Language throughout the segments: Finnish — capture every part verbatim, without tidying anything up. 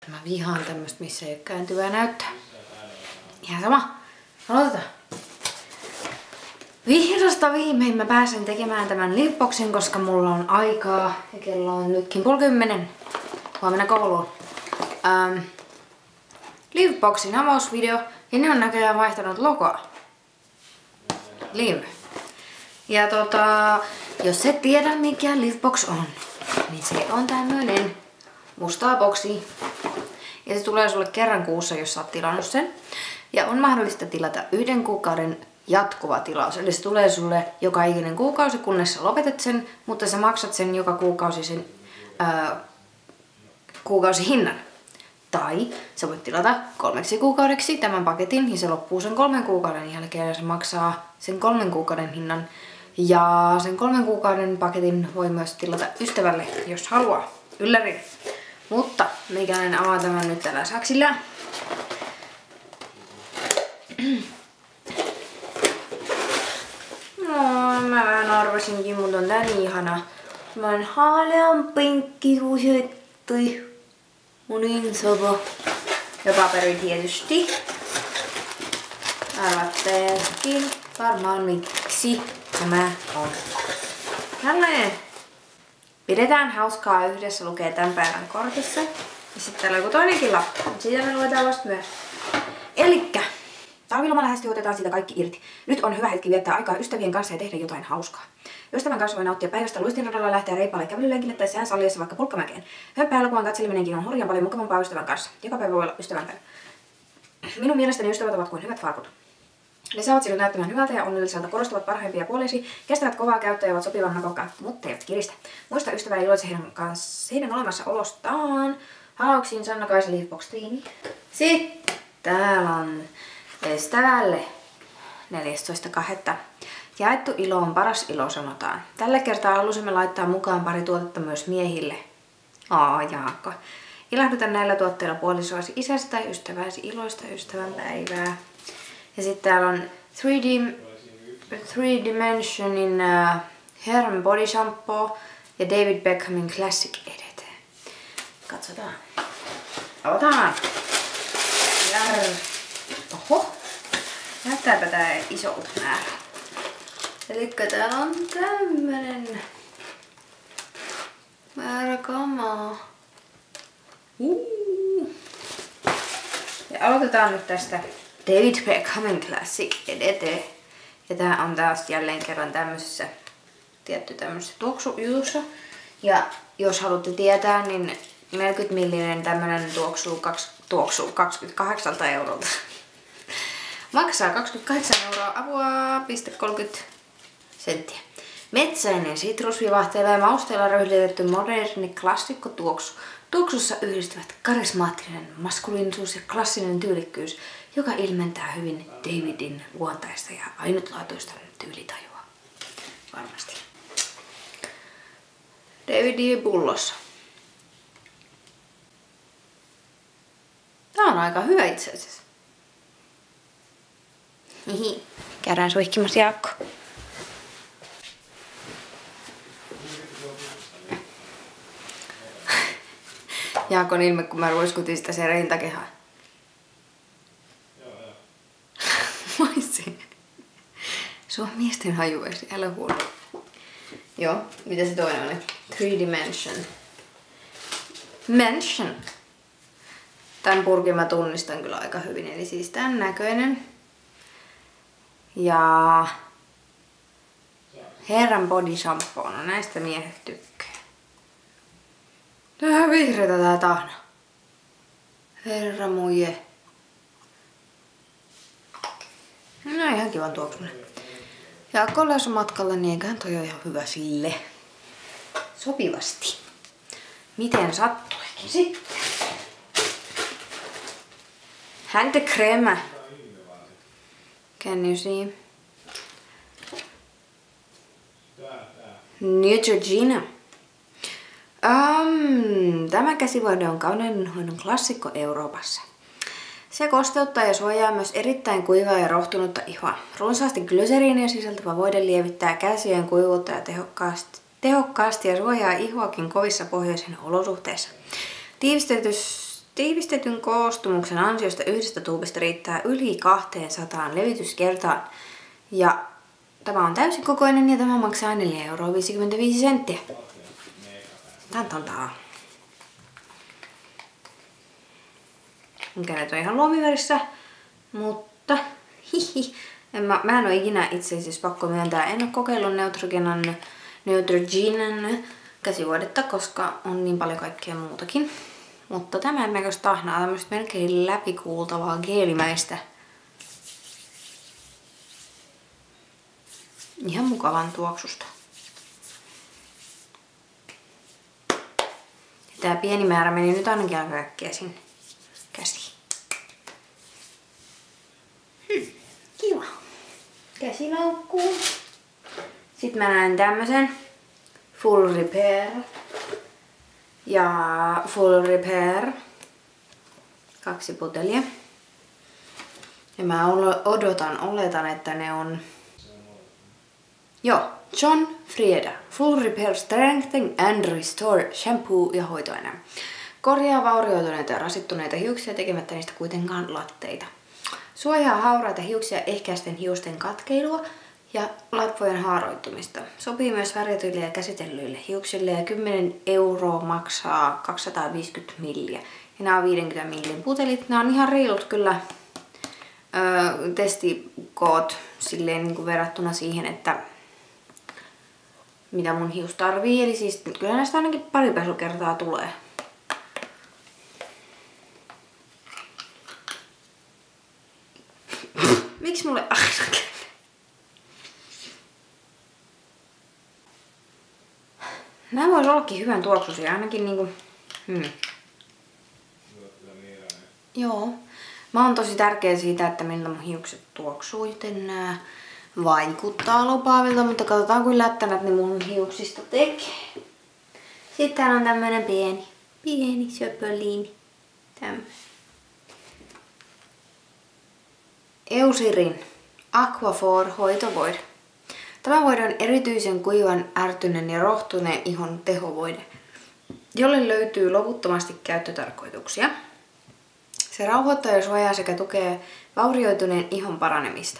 Mä vihaan tämmöstä, missä ei ole kääntyvää näyttää. Ihan sama. Aloitetaan. Vihdosta viimein mä pääsen tekemään tämän liveboxin, koska mulla on aikaa ja kello on nytkin puoli kymmenen. Huomenna kouluun. Ähm, liveboxin avausvideo ja ne on näköjään vaihtanut logoa. Live. Ja tota, jos et tiedä mikä livebox on, niin se on tämmönen musta boksi. Ja se tulee sulle kerran kuussa, jos sä oot tilannut sen. Ja on mahdollista tilata yhden kuukauden jatkuva tilaus. Eli se tulee sulle joka ikinen kuukausi, kunnes sä lopetat sen, mutta sä maksat sen joka kuukausi sen ää, kuukausihinnan. Tai sä voit tilata kolmeksi kuukaudeksi tämän paketin ja se loppuu sen kolmen kuukauden jälkeen ja se maksaa sen kolmen kuukauden hinnan. Ja sen kolmen kuukauden paketin voi myös tilata ystävälle, jos haluaa. Ylläri. Mutta meikäläinen avaa tämän nyt tällä saksilla. No, mä vähän arvasinkin, mutta on tää niin ihana. Mä oon haalean pinkki kusettui. Mun insopo. Ja paperi tietysti. Arvatteetkin varmaan miksi tämä on tällainen. Pidetään hauskaa yhdessä, lukee tämän päivän kortissa. Ja sitten täällä on joku toinenkin lappu. Siitä me luetaan vasta myös. Elikkä talviloma lähestyy, otetaan siitä kaikki irti. Nyt on hyvä hetki viettää aikaa ystävien kanssa ja tehdä jotain hauskaa. Ystävän kanssa voi nauttia päivästä luistinradalla, lähteä reipaalle kävelylenkille tai sään salliessa vaikka pulkkamäkeen. Hömppää elokuvan katseleminenkin on hurjan paljon mukavampaa ystävän kanssa. Joka päivä voi olla ystävän päivä. Minun mielestäni ystävät ovat kuin hyvät farkut. Ne saavat sinut näyttämään hyvältä ja onnelliselta, korostavat parhaimpia puolesi, kestävät kovaa käyttöä ja ovat sopivan nakokkaat, mutta eivät kiristä. Muista ystävää iloitse heidän, kanssa, heidän olemassaolostaan. Halauksiin Sanna Kaisa Livebox Tiini. Sitten täällä on ystävälle neljästoista toinen Jaettu ilo on paras ilo, sanotaan. Tällä kertaa halusimme laittaa mukaan pari tuotetta myös miehille. Aa, Jaakko. Ilahduta näillä tuotteilla puolisoasi, isäsi tai ystäväsi iloista ystävänpäivää. Ja sitten täällä on three Dimensionin uh, Hair and Body Shampoo ja David Beckhamin Classic Edit. Katsotaan. Avataan. Jär. Oho. Näyttääpä tää isolta määrä. Elikkä täällä on tämmönen määrä kamaa. Uh. Ja aloitetaan nyt tästä David Beckhamin Classic Edit. Ja tää on taas jälleen kerran tämmöisessä tietty tämmöisessä tuoksujutussa. Ja jos haluatte tietää, niin neljäkymmentä millinen tämmönen tuoksuu, kaks, tuoksuu kaksikymmentäkahdeksan eurolta. Maksaa kaksikymmentäkahdeksan euroa, apua, piste kolmekymmentä senttiä. Metsäinen sitrusvivahteella ja mausteella röyhlitetty moderni klassikko tuoksu. Tuoksussa yhdistyvät karismaattinen maskuliinisuus ja klassinen tyylikkyys, joka ilmentää hyvin Davidin luontaista ja ainutlaatuista tyylitajua. Varmasti. Davidin pullossa. Tää on aika hyvä itse asiassa. Hihi. Käydään suihkimassa Jaakko. Jaakon ilme, kun mä ruiskutin sitä sen rintakehää. Moissi. Se on miesten hajuesi, älä huono. Joo, mitä se toinen oli? Three Dimension. Mention. Tän purkin mä tunnistan kyllä aika hyvin, eli siis tän näköinen. Ja Hair and Body Shampoo, no näistä miehet tykkää. Tää on vihreätä tää tahna. Herra muje. No ihan kivan tuoksunen. Ja kolleassa matkalla, niin eiköhän toi ole ihan hyvä sille. Sopivasti. Miten sattuikin sitten? Handcreme. Can you see? Neutrogena. Um, tämä käsivoide on kauneudenhoidon klassikko Euroopassa. Se kosteuttaa ja suojaa myös erittäin kuivaa ja rohtunutta ihoa. Runsaasti glyseriinia sisältävä voide lievittää käsien kuivuutta ja tehokkaasti, tehokkaasti ja suojaa ihoakin kovissa pohjoisen olosuhteissa. Tiivistetys, Tiivistetyn koostumuksen ansiosta yhdestä tuubista riittää yli kaksisataa levityskertaan. Ja tämä on täysikokoinen ja tämä maksaa neljä euroa viisikymmentäviisi senttiä. Tän tontaa. Mikä nyt on ihan luomivärissä, mutta hihi. En mä, mä en oo ikinä itse asiassa pakko myöntää. En oo kokeillut Neutrogenan, Neutrogenan käsivuodetta, koska on niin paljon kaikkea muutakin. Mutta tämän näköistä tahnaa, tämmöistä melkein läpikuultavaa geelimäistä. Ihan mukavan tuoksusta. Ja tää pieni määrä meni nyt ainakin aika äkkiä sinne käsiin. Hmm, kiva. Käsilaukkuun. Sitten mä näen tämmösen Full Repair. Ja Full Repair. Kaksi putelia. Ja mä odotan, oletan, että ne on... Joo, John Frieda. Full Repair Strengthening and Restore Shampoo ja hoitoaine. Korjaa vaurioituneita ja rasittuneita hiuksia tekemättä niistä kuitenkaan latteita. Suojaa hauraita hiuksia ehkäisten hiusten katkeilua ja latvojen haaroittumista. Sopii myös värjätyille ja käsitellyille hiuksille ja kymmenen euroa maksaa kaksisataaviisikymmentä milliä. Ja nämä on viisikymmentä millin putelit. Nämä on ihan reilut kyllä öö, testikoot silleen niin kuin verrattuna siihen, että mitä mun hius tarvii. Eli siis kyllä näistä ainakin pari pesukertaa tulee. Miksi mulle aina käy? Nämä vois ollakin hyvän tuoksuisia, ainakin niinku... Hmm. Joo. Mä oon tosi tärkeä siitä, että miltä mun hiukset tuoksuu, joten nää vaikuttaa lupaavilta, mutta katsotaan kuin lättänät ne mun hiuksista tekee. Sitten on tämmönen pieni, pieni söpöliini. Tämmönen. Eucerin Aquaphor hoitovoide. Tämä voide on erityisen kuivan, ärtyneen ja rohtuneen ihon tehovoide, jolle löytyy loputtomasti käyttötarkoituksia. Se rauhoittaa ja suojaa sekä tukee vaurioituneen ihon paranemista.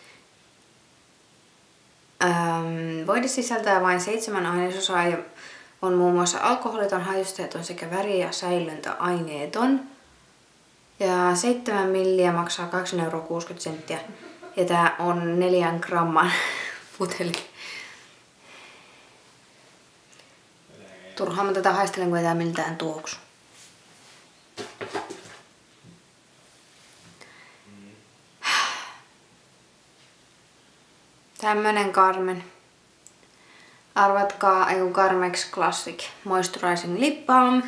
Ähm, voide sisältää vain seitsemän ainesosaa ja on muun muassa alkoholiton, hajusteeton sekä väri- ja säilöntäaineeton. Ja seitsemän milliä maksaa kaksi euroa kuusikymmentä senttiä. Ja tää on neljän gramman puteli. Turhaan mä tätä haistelen, kun ei tää miltään tuoksu. Tämmönen Carmen. Arvatkaa, ei kun Carmex Classic Moisturizing Lip Balm.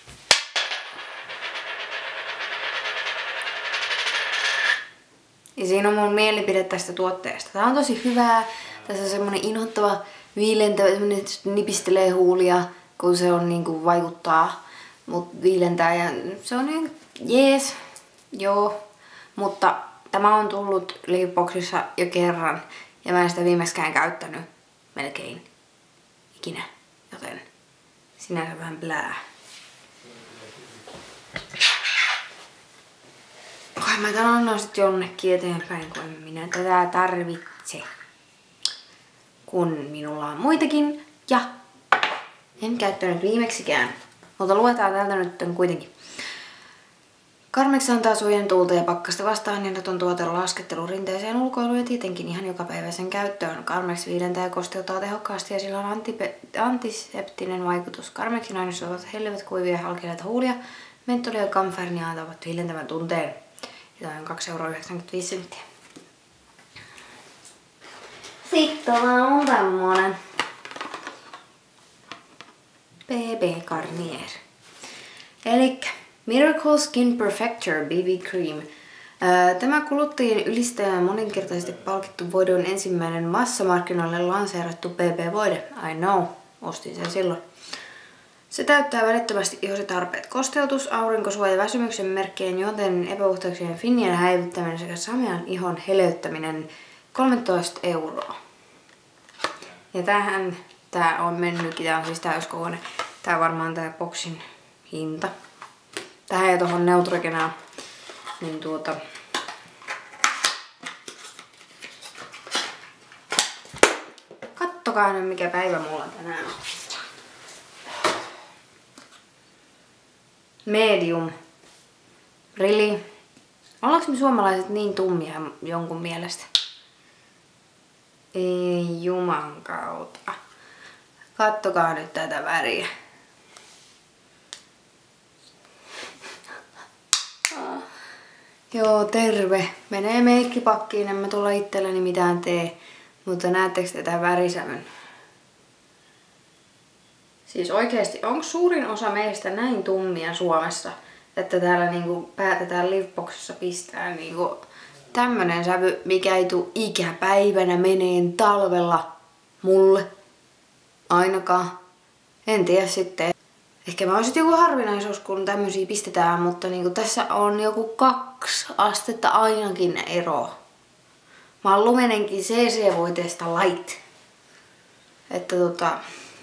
Ja siinä on mun mielipide tästä tuotteesta. Tää on tosi hyvää. Tässä on semmonen inhottava, viilentävä, semmonen nipistelee huulia, kun se on niinku vaikuttaa. Mut viilentää ja se on ihan jees. Joo. Mutta tämä on tullut Liveboxissa jo kerran. Ja mä en sitä viimeiskään käyttänyt melkein ikinä. Joten sinänsä vähän blää. Kai mä tän annan sit jonnekin eteenpäin, kun minä tätä tarvitse. Kun minulla on muitakin. Ja en käyttänyt viimeksikään. Mutta luetaan täältä nyt kuitenkin. Carmex antaa suojan tuulta ja pakkasta vastaan ehdoton tuote laskettelu rinteeseen ulkoiluun ja tietenkin ihan jokapäiväisen käyttöön. Carmex viilentää ja kosteuttaa tehokkaasti ja sillä on antipe- antiseptinen vaikutus. Carmexin aineisot ovat hellivät, kuivia ja halkeneita huulia. Mentoli ja kamfernia antavat viilentävän tunteen. Ja tämä on kaksi euroa yhdeksänkymmentäviisi senttiä. Sitten on tämmönen B B Garnier. Elikkä Miracle Skin Perfector B B Cream. Tämä kuluttajien ylistäjä ja moninkertaisesti palkittu voide on ensimmäinen massamarkkinoille lanseerattu B B-voide. I know, ostin sen silloin. Se täyttää välittömästi ihosi tarpeet. Kosteutus, aurinkosuoja, väsymyksen merkkien, juonteiden epäpuhtauksien finnien häivyttäminen sekä samean ihon heleyttäminen kolmetoista euroa. Ja tähän tää on mennytkin, tää on siis täyskokoinen. Tää on varmaan tää boksin hinta. tähän ja tohon Neutrogenaan. Niin tuota... Kattokaa nyt mikä päivä mulla tänään on. Medium. Really? Ollaanko me suomalaiset niin tummia jonkun mielestä? Ei juman kautta. Kattokaa nyt tätä väriä. Ah. Joo, terve. Menee meikkipakkiin, en mä tulla itselleni mitään tee. Mutta näettekö tätä värisävyn? Siis oikeesti, onko suurin osa meistä näin tummia Suomessa, että täällä niinku päätetään liveboxissa pistää niinku tämmönen sävy, mikä ei tuu ikäpäivänä meneen talvella mulle. Ainakaan. En tiedä sitten. Ehkä mä oisit joku harvinaisuus, kun tämmösiä pistetään, mutta niinku tässä on joku kaksi astetta ainakin ero. Mä oon lumenenkin C C-voiteesta light. Että tota...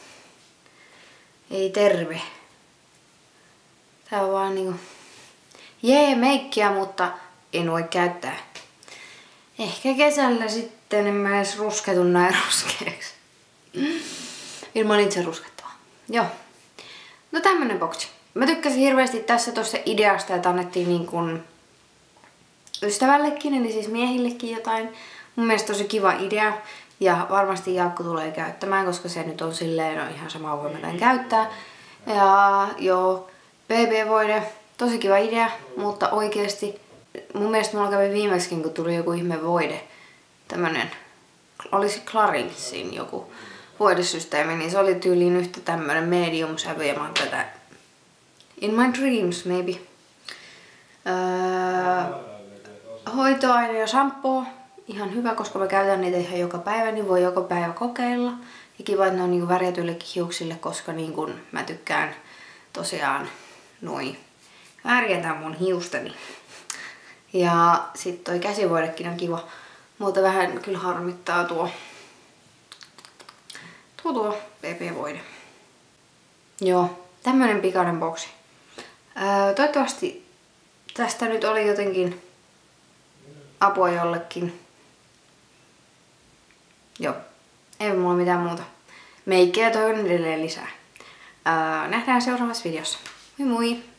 Ei terve. Tää on vaan niinku... Jee, meikkiä, mutta en voi käyttää. Ehkä kesällä sitten en mä edes rusketu näin ruskeaksi. Ilman itse ruskettavaa. Joo. No tämmönen boksi. Mä tykkäsin hirveästi tässä tosta ideasta, että annettiin niin kuin ystävällekin, eli siis miehillekin jotain. Mun mielestä tosi kiva idea. Ja varmasti Jaakko tulee käyttämään, koska se nyt on silleen, no ihan sama voi mä tän käyttää. Ja joo, B B-voide, tosi kiva idea, mutta oikeesti mun mielestä mulla kävi viimeksikin, kun tuli joku ihme voide. Tämmönen, olisi Clarincin joku voidesysteemi, niin se oli tyyliin yhtä tämmönen medium sävy ja mä oon tätä In My Dreams maybe. Öö, hoitoaine ja shampoo. Ihan hyvä, koska mä käytän niitä ihan joka päivä, niin voi joka päivä kokeilla. Ja kiva, että ne on niinku värjätyillekin hiuksille, koska niinku mä tykkään tosiaan noin värjätä mun hiustani. Ja sit toi käsivoidekin on kiva, mutta vähän kyllä harmittaa tuo tuo, tuo B B-voide. Joo, tämmönen pikainen boksi. Öö, toivottavasti tästä nyt oli jotenkin apua jollekin. Joo, ei mulla mitään muuta. Meikkejä toivon edelleen lisää. Öö, nähdään seuraavassa videossa. Moi moi!